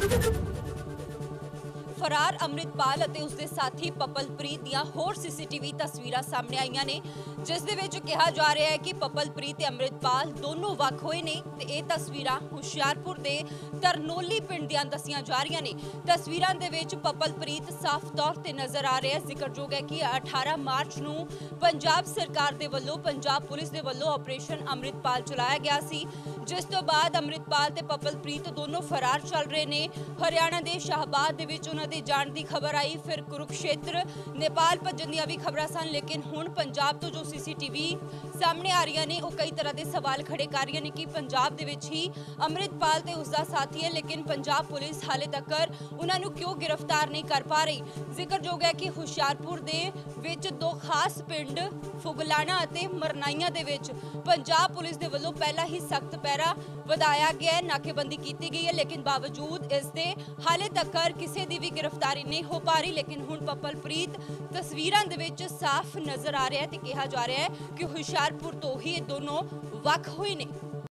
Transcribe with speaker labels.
Speaker 1: फरार अमृतपाल ਅਤੇ ਉਸਦੇ ਸਾਥੀ ਪਪਲਪ੍ਰੀਤ ਦੀਆਂ ਹੋਰ ਸੀਸੀਟੀਵੀ ਤਸਵੀਰਾਂ ਸਾਹਮਣੇ ਆਈਆਂ ਨੇ, ਜਿਸ ਦੇ ਵਿੱਚ ਕਿਹਾ ਜਾ ਰਿਹਾ ਹੈ ਕਿ ਪਪਲਪ੍ਰੀਤ ਤੇ ਅਮਰਿਤਪਾਲ ਦੋਨੋਂ ਵੱਖ ਹੋਏ ਨੇ ਤੇ ਇਹ ਤਸਵੀਰਾਂ ਹੁਸ਼ਿਆਰਪੁਰ ਦੇ ਤਰਨੋਲੀ ਪਿੰਡ ਦੀਆਂ ਦੱਸੀਆਂ ਜਾ ਰਹੀਆਂ ਨੇ। ਤਸਵੀਰਾਂ ਦੇ ਵਿੱਚ ਪਪਲਪ੍ਰੀਤ ਸਾਫ਼ ਤੌਰ ਤੇ ਨਜ਼ਰ ਆ ਰਿਹਾ ਹੈ। ਜ਼ਿਕਰਯੋਗ ਹੈ ਕਿ 18 ਮਾਰਚ ਨੂੰ ਪੰਜਾਬ ਸਰਕਾਰ ਦੇ ਵੱਲੋਂ ਪੰਜਾਬ ਪੁਲਿਸ ਦੇ ਵੱਲੋਂ ਆਪਰੇਸ਼ਨ ਅਮਰਿਤਪਾਲ ਚਲਾਇਆ ਗਿਆ ਸੀ, ਜਿਸ ਤੋਂ ਬਾਅਦ ਅਮਰਿਤਪਾਲ ਤੇ ਪਪਲਪ੍ਰੀਤ ਦੋਨੋਂ ਫਰਾਰ ਚੱਲ ਰਹੇ ਨੇ। ਹਰਿਆਣਾ ਦੇ ਸ਼ਾਹਬਾਦ ਦੇ ਵਿੱਚ ਉਹਨਾਂ ਦੇ ਜਾਣ ਦੀ ਖਬਰ आई, फिर कुरुक्षेत्र नेपाल भजन ਦੀਆਂ ਵੀ ਖਬਰਾਂ ਸਨ, लेकिन ਹੁਣ ਪੰਜਾਬ ਤੋਂ ਜੋ ਸੀਸੀਟੀਵੀ ਸਾਹਮਣੇ ਆ ਰਹੀਆਂ ਨੇ ਉਹ ਕਈ ਤਰ੍ਹਾਂ ਦੇ ਸਵਾਲ ਖੜੇ ਕਰ ਰਹੀਆਂ ਨੇ ਕਿ ਪੰਜਾਬ ਦੇ ਵਿੱਚ ਹੀ ਅਮਰਿਤਪਾਲ ਤੇ ਉਸ ਦਾ ਸਾਥੀ ਹੈ, लेकिन ਪੰਜਾਬ ਪੁਲਿਸ ਹਾਲੇ ਤੱਕ ਉਹਨਾਂ ਨੂੰ ਕਿਉਂ ਗ੍ਰਿਫਤਾਰ ਨਹੀਂ ਕਰ ਪਾ ਰਹੀ। ਜ਼ਿਕਰਯੋਗ ਹੈ ਕਿ ਹੁਸ਼ਿਆਰਪੁਰ ਦੇ ਵਿੱਚ ਦੋ ਖਾਸ ਪਿੰਡ ਫੁਗਲਾਣਾ ਅਤੇ ਮਰਨਾਈਆਂ ਦੇ ਵਿੱਚ ਪੰਜਾਬ ਪੁਲਿਸ ਦੇ ਵੱਲੋਂ ਪਹਿਲਾਂ ਹੀ ਸਖਤ ਪਹਿਰਾ ਵਧਾਇਆ ਗਿਆ ਹੈ, ਨਾਕੇਬੰਦੀ ਕੀਤੀ ਗਈ ਹੈ, लेकिन ਬਾਵਜੂਦ ਇਸ ਦੇ ਹਾਲੇ ਤੱਕ ਕਿਸੇ ਦੀ ਵੀ गिरफ्तारी नहीं हो पा रही। लेकिन हुण पपलप्रीत तस्वीरां दे विच साफ नजर आ रहा है ते कहा जा रहा है कि हुशियारपुर तो ही दोनों वख होए ने।